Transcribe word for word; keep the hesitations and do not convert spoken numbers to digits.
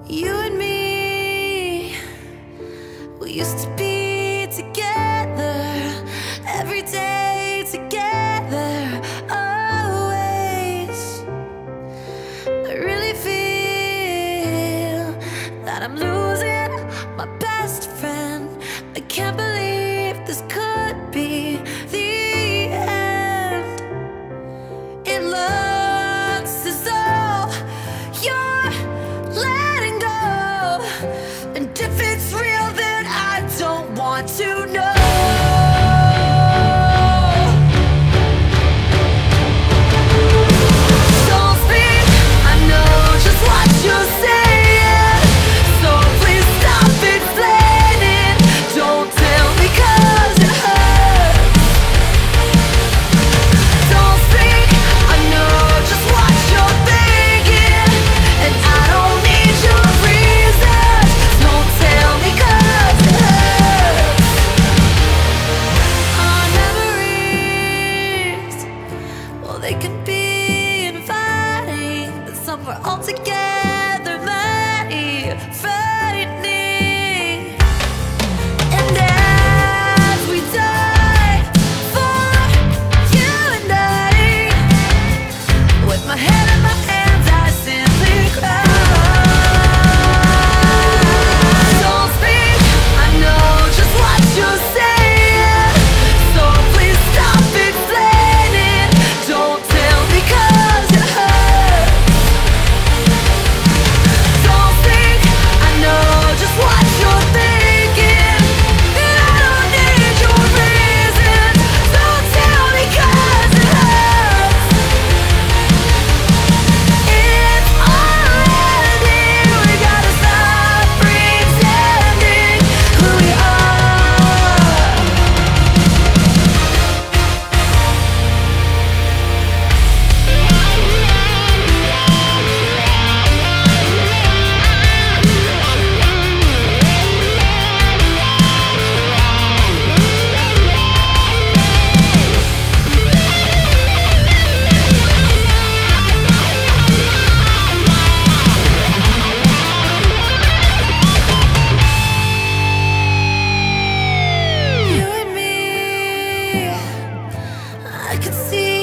You and me, we used to be together, every day together, always. I really feel that I'm losing my best friend. I can't believe this could be the end. It looks as though you're letting go, and if it's real, then I don't want to know. Don't speak, I know just what you're saying, so please stop explaining. Don't tell me 'cause it hurts. Don't speak, I know just what you're thinking, and I don't need your reasons. Don't tell me 'cause it hurts. Our memories, well, they can be inviting, but some were altogether mighty frightening. And as we die for you and I, with my head in my hands, I simply cry. Don't speak, I know just what you're saying, so please stop explaining. Don't tell me 'cause it hurts. Don't speak, I know just what you're thinking, and I don't need your reasons. Don't tell me 'cause it hurts. It's already, we gotta stop pretending who we are. You and me, I could see